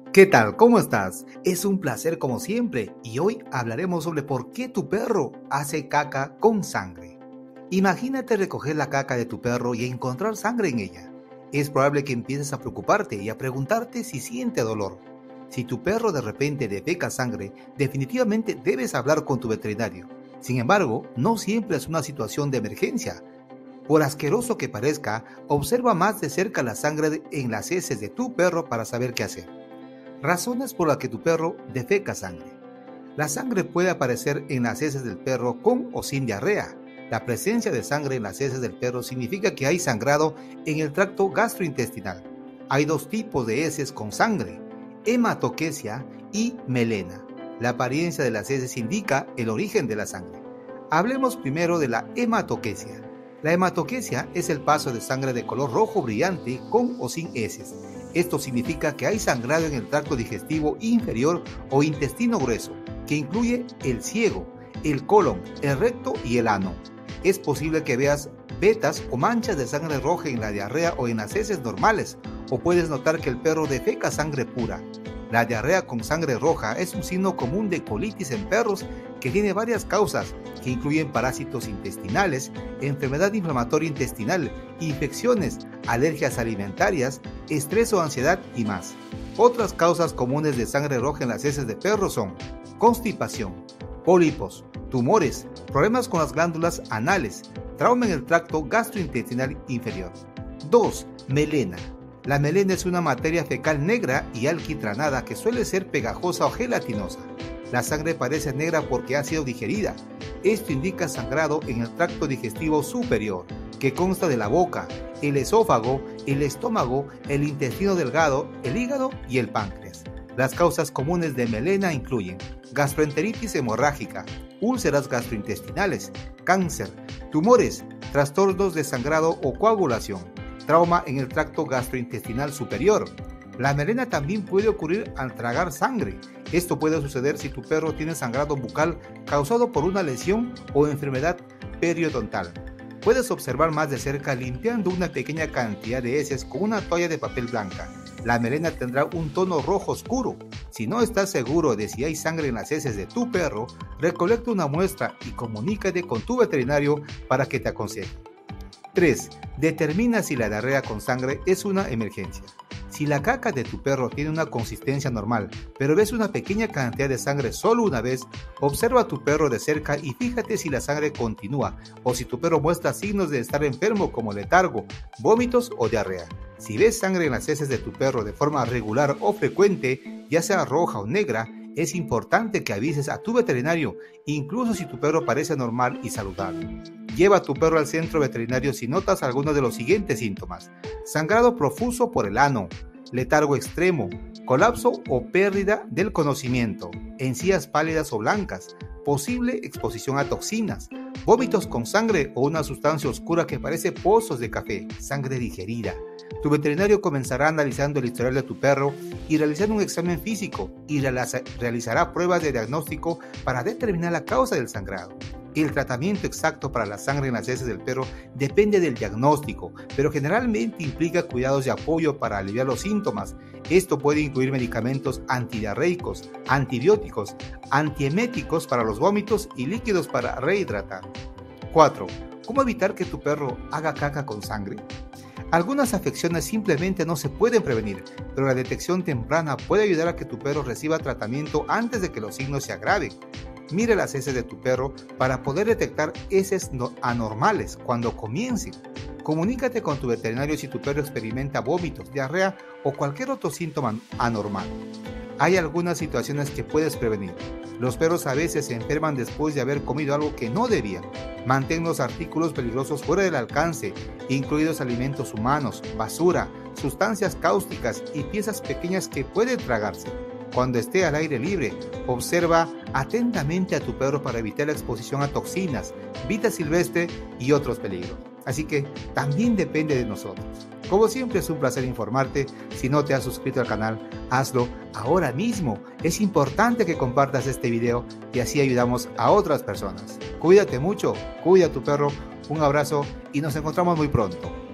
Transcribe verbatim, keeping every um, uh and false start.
¿Qué tal? ¿Cómo estás? Es un placer como siempre y hoy hablaremos sobre por qué tu perro hace caca con sangre. Imagínate recoger la caca de tu perro y encontrar sangre en ella. Es probable que empieces a preocuparte y a preguntarte si siente dolor. Si tu perro de repente defeca sangre, definitivamente debes hablar con tu veterinario. Sin embargo, no siempre es una situación de emergencia. Por asqueroso que parezca, observa más de cerca la sangre en las heces de tu perro para saber qué hacer. Razones por las que tu perro defeca sangre. La sangre puede aparecer en las heces del perro con o sin diarrea. La presencia de sangre en las heces del perro significa que hay sangrado en el tracto gastrointestinal. Hay dos tipos de heces con sangre, hematoquesia y melena. La apariencia de las heces indica el origen de la sangre. Hablemos primero de la hematoquesia. La hematoquesia es el paso de sangre de color rojo brillante con o sin heces. Esto significa que hay sangrado en el tracto digestivo inferior o intestino grueso, que incluye el ciego, el colon, el recto y el ano. Es posible que veas vetas o manchas de sangre roja en la diarrea o en las heces normales, o puedes notar que el perro defeca sangre pura. La diarrea con sangre roja es un signo común de colitis en perros que tiene varias causas, que incluyen parásitos intestinales, enfermedad inflamatoria intestinal, infecciones, alergias alimentarias, estrés o ansiedad y más. Otras causas comunes de sangre roja en las heces de perros son constipación, pólipos, tumores, problemas con las glándulas anales, trauma en el tracto gastrointestinal inferior. dos. Melena. La melena es una materia fecal negra y alquitranada que suele ser pegajosa o gelatinosa. La sangre parece negra porque ha sido digerida. Esto indica sangrado en el tracto digestivo superior, que consta de la boca, el esófago, el estómago, el intestino delgado, el hígado y el páncreas. Las causas comunes de melena incluyen gastroenteritis hemorrágica, úlceras gastrointestinales, cáncer, tumores, trastornos de sangrado o coagulación, trauma en el tracto gastrointestinal superior. La melena también puede ocurrir al tragar sangre. Esto puede suceder si tu perro tiene sangrado bucal causado por una lesión o enfermedad periodontal. Puedes observar más de cerca limpiando una pequeña cantidad de heces con una toalla de papel blanca. La melena tendrá un tono rojo oscuro. Si no estás seguro de si hay sangre en las heces de tu perro, recolecta una muestra y comunícate con tu veterinario para que te aconseje. tres. Determina si la diarrea con sangre es una emergencia. Si la caca de tu perro tiene una consistencia normal, pero ves una pequeña cantidad de sangre solo una vez, observa a tu perro de cerca y fíjate si la sangre continúa o si tu perro muestra signos de estar enfermo como letargo, vómitos o diarrea. Si ves sangre en las heces de tu perro de forma regular o frecuente, ya sea roja o negra, es importante que avises a tu veterinario, incluso si tu perro parece normal y saludable. Lleva a tu perro al centro veterinario si notas alguno de los siguientes síntomas: sangrado profuso por el ano, letargo extremo, colapso o pérdida del conocimiento, encías pálidas o blancas, posible exposición a toxinas, vómitos con sangre o una sustancia oscura que parece pozos de café, sangre digerida. Tu veterinario comenzará analizando el historial de tu perro y realizando un examen físico y realizará pruebas de diagnóstico para determinar la causa del sangrado. El tratamiento exacto para la sangre en las heces del perro depende del diagnóstico, pero generalmente implica cuidados de apoyo para aliviar los síntomas. Esto puede incluir medicamentos antidiarreicos, antibióticos, antieméticos para los vómitos y líquidos para rehidratar. cuatro. ¿Cómo evitar que tu perro haga caca con sangre? Algunas afecciones simplemente no se pueden prevenir, pero la detección temprana puede ayudar a que tu perro reciba tratamiento antes de que los signos se agraven. Mira las heces de tu perro para poder detectar heces anormales cuando comiencen. Comunícate con tu veterinario si tu perro experimenta vómitos, diarrea o cualquier otro síntoma anormal. Hay algunas situaciones que puedes prevenir. Los perros a veces se enferman después de haber comido algo que no debían. Mantén los artículos peligrosos fuera del alcance, incluidos alimentos humanos, basura, sustancias cáusticas y piezas pequeñas que pueden tragarse. Cuando esté al aire libre, observa atentamente a tu perro para evitar la exposición a toxinas, vida silvestre y otros peligros. Así que también depende de nosotros. Como siempre es un placer informarte. Si no te has suscrito al canal, hazlo ahora mismo. Es importante que compartas este video y así ayudamos a otras personas. Cuídate mucho, cuida a tu perro, un abrazo y nos encontramos muy pronto.